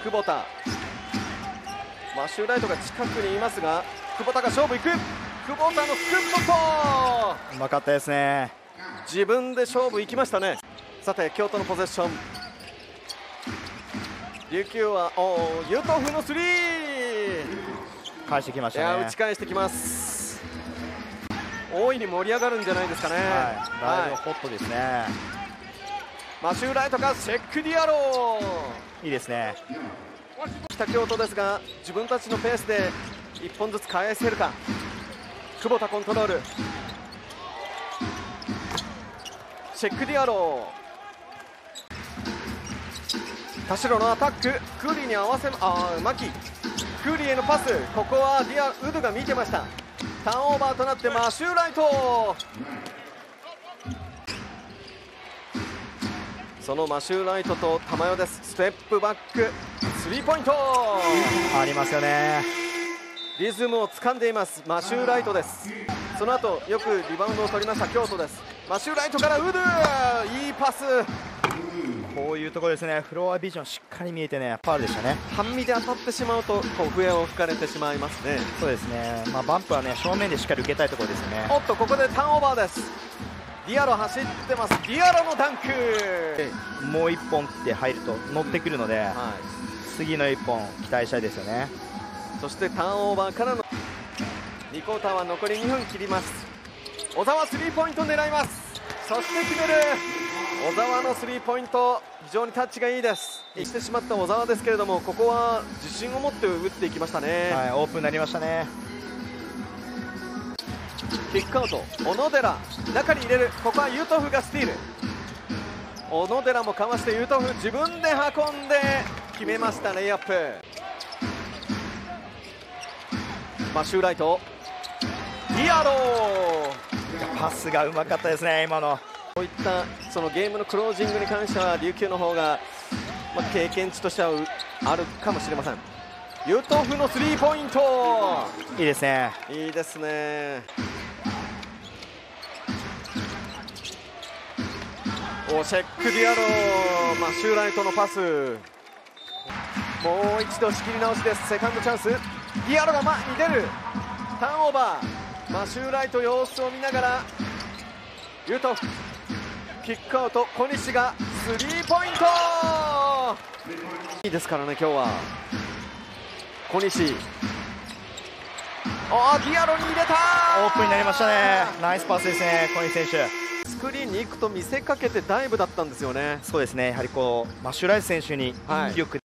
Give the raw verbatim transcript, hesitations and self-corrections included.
久保田、マシューライトが近くにいますが、久保田が勝負いく。久保田のスクープショット、 うまかったですね。 自分で勝負いきましたね。さて京都のポゼッション、琉球はおユトフのスリー返してきましいやたね。 打ち返してきます。大いに盛り上がるんじゃないですかね。 はい、だいぶはホットですね。 い、マシューライトがシェックディアロいいですね。 ー、北京都ですが自分たちのペースでいっぽんずつ返せるか。久保田コントロール、シェックディアロー、田代のアタック、クーリーに合わせあー牧、クーリーへのパス、ここはディアウドが見てました。ターンオーバーとなってマシューライト、そのマシューライトと玉代です。ステップバックスリーポイントありますよね。 リズムを掴んでいますマシューライトです。その後よくリバウンドを取りました京都です。マシューライトからウドゥ、いいパス、 こういうところですね。フロアビジョンしっかり見えてね、ファウルでしたね。 半身で当たってしまうとこう笛を吹かれてしまいますね。 そうですね。まあバンプはね正面でしっかり受けたいところですよね。 おっとここでターンオーバーです。ディアロ走ってます。ディアロのダンク、 もういっぽんって入ると乗ってくるので、 はい、 次のいっぽん期待したいですよね。 そしてターンオーバーからのにクォーターは残りにふん切ります。小澤スリーポイント狙います。そして決める。小澤のスリーポイント非常にタッチがいいです。してしまった小澤ですけれども、ここは自信を持って打っていきましたね。 はい、オープンになりましたね。 キックアウト、小野寺中に入れる。ここはユトフがスティール。小野寺もかわしてユトフ自分で運んで決めました。レイアップ。マシューライト、ディアロー、 パスがうまかったですね今の。 こういったそのゲームのクロージングに関しては琉球の方が、まあ、経験値としてはあるかもしれません。ユトフのスリーポイントいいですね。 いいですね。おチェックディアロー、マシューライトのパス、もう一度仕切り直しです。セカンドチャンス、ディアロが前に出る。ターンオーバー、マシューライト様子を見ながらユトフキックアウト、小西がスリーポイントいいですからね今日は。小西、あーディアロに入れた。 オープンになりましたね。ナイスパスですね小西選手。 スクリーンに行くと見せかけてダイブだったんですよね。 そうですね。やはりこうマッシュライス選手に引力